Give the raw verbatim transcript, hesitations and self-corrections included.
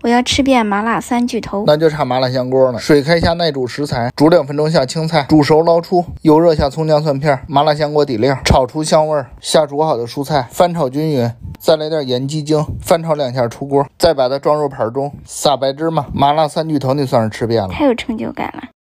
我要吃遍麻辣三巨头。 那就差麻辣香锅了。水开下耐煮食材，煮两分钟下青菜，煮熟捞出，油热下葱姜蒜片，麻辣香锅底料，炒出香味，下煮好的蔬菜，翻炒均匀，再来点盐鸡精，翻炒两下出锅，再把它装入盘中，撒白芝麻，麻辣三巨头你算是吃遍了， 太有成就感了。